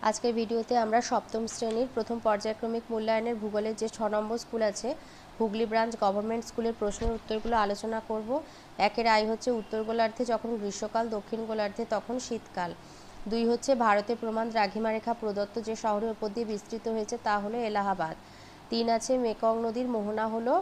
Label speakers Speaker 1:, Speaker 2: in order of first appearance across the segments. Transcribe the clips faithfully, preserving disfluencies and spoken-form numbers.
Speaker 1: আজকের ভিডিওতে আমরা সপ্তম শ্রেণীর প্রথম পর্যায়ক্রমিক মূল্যায়নের ভূগোলের যে ছ নম্বর স্কুল আছে হুগলি ব্রাঞ্চ গভর্নমেন্ট স্কুলের প্রশ্নের উত্তরগুলো আলোচনা করব। একের আই হচ্ছে উত্তর গোলার্ধে যখন গ্রীষ্মকাল, দক্ষিণ গোলার্ধে তখন শীতকাল। দুই হচ্ছে ভারতের প্রমাণ দ্রাঘিমারেখা প্রদত্ত যে শহরের উপর দিয়ে বিস্তৃত হয়েছে তা হলো এলাহাবাদ। তিন আছে মেকং নদীর মোহনা হলো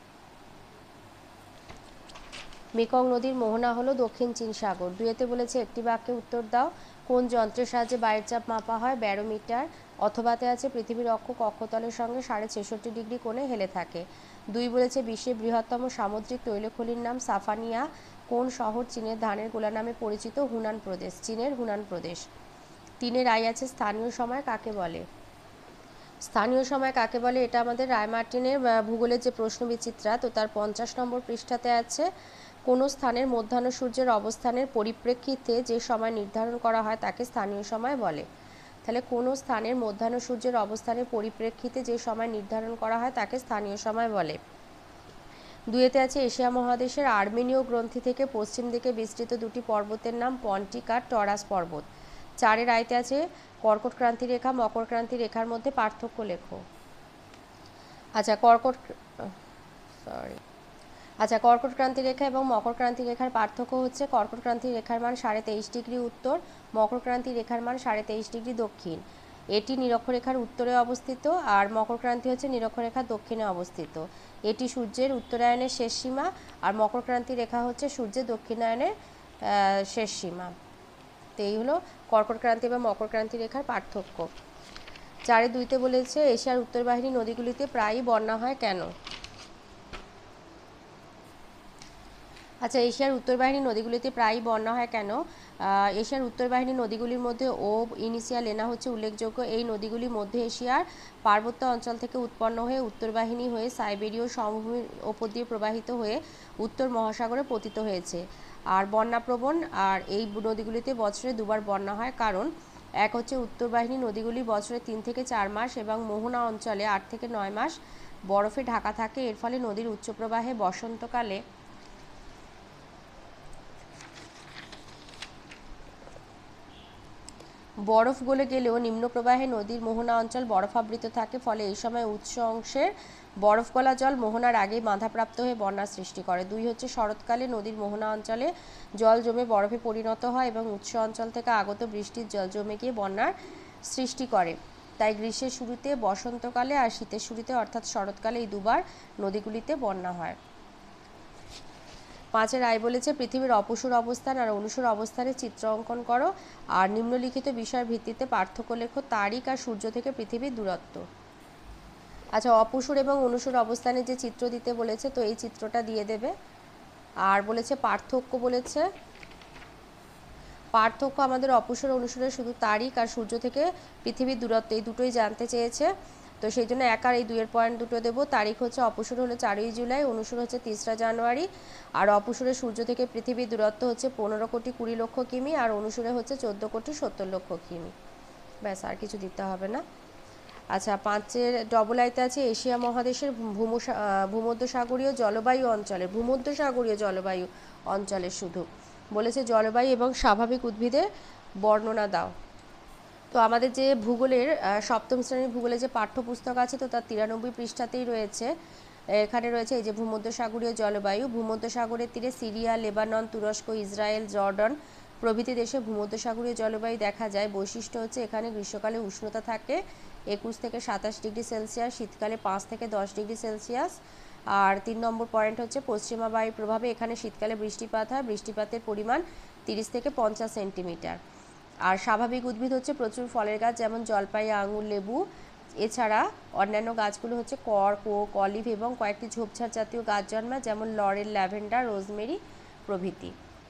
Speaker 1: মেকং নদীর মোহনা হলো দক্ষিণ চীন সাগর। দুইতে বলেছে একটি বাক্যে উত্তর দাও, কোন যন্ত্রের সাহায্যে বায়ুর চাপ মাপা হয়? ব্যারোমিটার। অথবাতে আছে পৃথিবীর অক্ষ কক্ষতলের সঙ্গে সাড়ে ছেষট্টি ডিগ্রি কোণে হেলে থাকে। দুই বলেছে বিশ্বের বৃহত্তম সামুদ্রিক তৈলখনির নাম সাফানিয়া। কোন শহর চীনের ধানের গোলা নামে পরিচিত? হুনান প্রদেশ, চীনের হুনান প্রদেশ। তিনের আই আছে স্থানীয় সময় কাকে বলে? স্থানীয় সময় কাকে বলে এটা আমাদের রায় মার্টিনের ভূগোলের যে প্রশ্ন বিচিত্রা, তো তার পঞ্চাশ নম্বর পৃষ্ঠাতে আছে। কোনো স্থানের মধ্যাহ্ন সূর্যের অবস্থানের পরিপ্রেক্ষিতে যে সময় নির্ধারণ করা হয় তাকে স্থানীয় সময় বলে। তাহলে কোনো স্থানের মধ্যাহ্ন সূর্যের অবস্থানের পরিপ্রেক্ষিতে যে সময় নির্ধারণ করা হয় তাকে স্থানীয় সময় বলে। দুইতে আছে এশিয়া মহাদেশের আর্মেনীয় গ্রন্থি থেকে পশ্চিম দিকে বিস্তৃত দুটি পর্বতের নাম পন্টিক আর টরাস পর্বত। চারের আইতে আছে কর্কট ক্রান্তি রেখা মকর ক্রান্তি রেখার মধ্যে পার্থক্য লেখো। আচ্ছা কর্কট সরি আচ্ছা কর্কট ক্রান্তি রেখা এবং মকর ক্রান্তি রেখার পার্থক্য হচ্ছে কর্কট ক্রান্তি রেখার মান সাড়ে তেইশ ডিগ্রি উত্তর, মকর ক্রান্তি রেখার মান সাড়ে তেইশ ডিগ্রি দক্ষিণ। এটি নিরক্ষরেখার উত্তরে অবস্থিত আর মকর ক্রান্তি হচ্ছে নিরক্ষরেখার দক্ষিণে অবস্থিত। এটি সূর্যের উত্তরায়ণের শেষ সীমা আর মকর ক্রান্তি রেখা হচ্ছে সূর্যের দক্ষিণায়নের শেষ সীমা। তো এই হলো কর্কট ক্রান্তি এবং মকর ক্রান্তি রেখার পার্থক্য। চারে দুইতে বলেছে এশিয়ার উত্তরবাহিনী নদীগুলিতে প্রায়ই বন্যা হয় কেন? আচ্ছা এশিয়ার উত্তরবাহিনী নদীগুলিতে প্রায়ই বন্যা হয় কেন? এশিয়ার উত্তরবাহিনী নদীগুলির মধ্যে ওব, ইনিশিয়া, লেনা হচ্ছে উল্লেখযোগ্য। এই নদীগুলি মধ্য এশিয়ার পার্বত্য অঞ্চল থেকে উৎপন্ন হয়ে উত্তরবাহিনী হয়ে সাইবেরীয় সমভূমির ওপর দিয়ে প্রবাহিত হয়ে উত্তর মহাসাগরে পতিত হয়েছে। আর বন্যাপ্রবণ আর এই নদীগুলিতে বছরে দুবার বন্যা হয়, কারণ এক হচ্ছে উত্তরবাহিনী নদীগুলি বছরে তিন থেকে চার মাস এবং মোহনা অঞ্চলে আট থেকে নয় মাস বরফে ঢাকা থাকে। এর ফলে নদীর উচ্চ প্রবাহে বসন্তকালে বরফ গলে গেলেও নিম্ন প্রবাহে নদীর মোহনা অঞ্চল বরফাবৃত থাকে, ফলে এই সময় উৎস অংশের বরফ গলা জল মোহনার আগেই বাধাপ্রাপ্ত হয়ে বন্যার সৃষ্টি করে। দুই হচ্ছে শরৎকালে নদীর মোহনা অঞ্চলে জল জমে বরফে পরিণত হয় এবং উৎস অঞ্চল থেকে আগত বৃষ্টির জল জমে গিয়ে বন্যার সৃষ্টি করে। তাই গ্রীষ্মের শুরুতে, বসন্তকালে আর শীতের শুরুতে অর্থাৎ শরৎকালে এই দুবার নদীগুলিতে বন্যা হয়। পাঁচের আই বলেছে পৃথিবীর অপসূর অবস্থান আর অনুসূর অবস্থানের চিত্র অঙ্কন করো আর নিম্নলিখিত বিষয়ের ভিত্তিতে পার্থক্য লেখো। তারিখ আর সূর্য থেকে পৃথিবীর দূরত্ব। আচ্ছা অপসূর এবং অনুসূর অবস্থানে যে চিত্র দিতে বলেছে, তো এই চিত্রটা দিয়ে দেবে। আর বলেছে পার্থক্য, বলেছে পার্থক্য আমাদের অপসূর অনুসূরের শুধু তারিখ আর সূর্য থেকে পৃথিবীর দূরত্ব, এই দুটোই জানতে চেয়েছে। তো সেই জন্য এক আর এই দুইয়ের পয়েন্ট দুটো দেবো। তারিখ হচ্ছে অপসূর হলো চারই জুলাই, অনুসূর হচ্ছে তেসরা জানুয়ারি। আর অপসূরের সূর্য থেকে পৃথিবীর দূরত্ব হচ্ছে পনেরো কোটি কুড়ি লক্ষ কিমি আর অনুসূরে হচ্ছে চোদ্দো কোটি সত্তর লক্ষ কিমি। ব্যাস, আর কিছু দিতে হবে না। আচ্ছা পাঁচের ডবল আইতে আছে এশিয়া মহাদেশের ভূমধ্যসাগরীয় জলবায়ু অঞ্চলের ভূমধ্যসাগরীয় জলবায়ু অঞ্চলের শুধু বলেছে জলবায়ু এবং স্বাভাবিক উদ্ভিদের বর্ণনা দাও। তো আমাদের যে ভূগোলের সপ্তম শ্রেণীর ভূগোলের যে পাঠ্যপুস্তক আছে, তো তার তিরানব্বই পৃষ্ঠাতেই রয়েছে। এখানে রয়েছে এই যে ভূমধ্যসাগরীয় জলবায়ু। ভূমধ্যসাগরের তীরে সিরিয়া, লেবানন, তুরস্ক, ইসরায়েল, জর্ডান প্রভৃতি দেশে ভূমধ্যসাগরীয় জলবায়ু দেখা যায়। বৈশিষ্ট্য হচ্ছে এখানে গ্রীষ্মকালে উষ্ণতা থাকে একুশ থেকে সাতাশ ডিগ্রি সেলসিয়াস, শীতকালে পাঁচ থেকে দশ ডিগ্রি সেলসিয়াস। আর তিন নম্বর পয়েন্ট হচ্ছে পশ্চিমা বায়ুর প্রভাবে এখানে শীতকালে বৃষ্টিপাত হয়, বৃষ্টিপাতের পরিমাণ তিরিশ থেকে পঞ্চাশ সেন্টিমিটার। আর স্বাভাবিক উদ্ভিদ হচ্ছে প্রচুর ফলের গাছ যেমন জলপাই, আঙুর, লেবু। এছাড়া অন্যান্য গাছগুলো হচ্ছে কর্ক, ওক, অলিভ এবং কয়েকটি ঝোপঝাড় জাতীয় গাছ জন্মায় যেমন লরেল, ল্যাভেন্ডার, রোজমেরি প্রভৃতি।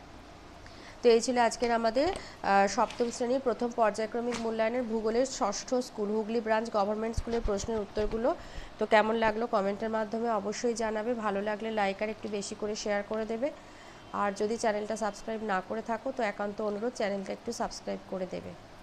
Speaker 1: তো এই ছিল আজকের আমাদের সপ্তম শ্রেণীর প্রথম পর্যায়ক্রমিক মূল্যায়নের ভূগোলের ষষ্ঠ স্কুল হুগলি ব্রাঞ্চ গভর্নমেন্ট স্কুলের প্রশ্নের উত্তরগুলো। তো কেমন লাগলো কমেন্টের মাধ্যমে অবশ্যই জানাবে। ভালো লাগলে লাইক আর একটু বেশি করে শেয়ার করে দেবে। আর যদি চ্যানেলটা সাবস্ক্রাইব না করে থাকো তো একান্ত অনুরোধ চ্যানেলটা একটু সাবস্ক্রাইব করে দেবে।